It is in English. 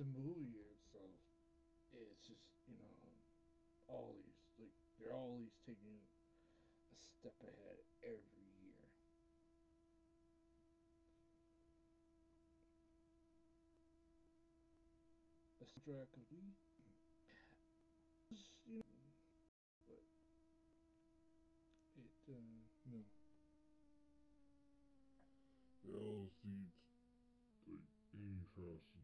the movie itself, it's just, all these, like, they're always taking a step ahead every year. The soundtrack of Lee, but it, no. They all see like any Fast